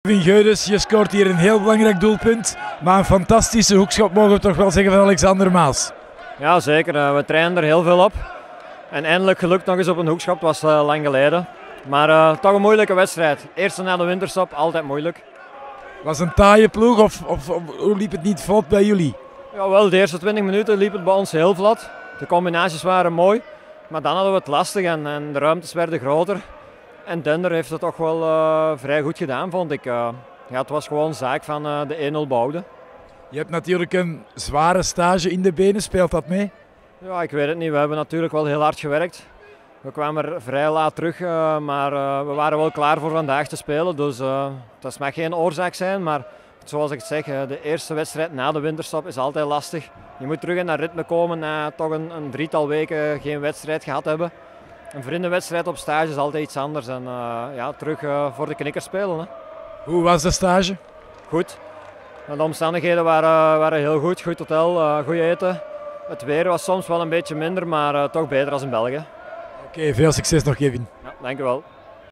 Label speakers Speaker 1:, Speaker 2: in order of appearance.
Speaker 1: Kevin Geudens, je scoort hier een heel belangrijk doelpunt, maar een fantastische hoekschop mogen we toch wel zeggen van Alexander Maas.
Speaker 2: Ja, zeker. We trainen er heel veel op. En eindelijk gelukt nog eens op een hoekschop, het was lang geleden. Maar toch een moeilijke wedstrijd. Eerste na de winterstop, altijd moeilijk.
Speaker 1: Was een taaie ploeg of hoe liep het niet vlot bij jullie?
Speaker 2: Jawel, de eerste 20 minuten liep het bij ons heel vlot. De combinaties waren mooi, maar dan hadden we het lastig en de ruimtes werden groter. En Dender heeft het toch wel vrij goed gedaan, vond ik. Ja, het was gewoon zaak van de 1-0 behouden.
Speaker 1: Je hebt natuurlijk een zware stage in de benen, speelt dat mee?
Speaker 2: Ja, ik weet het niet. We hebben natuurlijk wel heel hard gewerkt. We kwamen er vrij laat terug, maar we waren wel klaar voor vandaag te spelen. Dus dat mag geen oorzaak zijn, maar zoals ik het zeg, de eerste wedstrijd na de winterstop is altijd lastig. Je moet terug in dat ritme komen na toch een drietal weken geen wedstrijd gehad hebben. Een vriendenwedstrijd op stage is altijd iets anders en ja, terug voor de knikkers spelen. Hè.
Speaker 1: Hoe was de stage?
Speaker 2: Goed. De omstandigheden waren heel goed. Goed hotel, goed eten. Het weer was soms wel een beetje minder, maar toch beter als in België.
Speaker 1: Oké, veel succes nog, Kevin.
Speaker 2: Ja, dank u wel.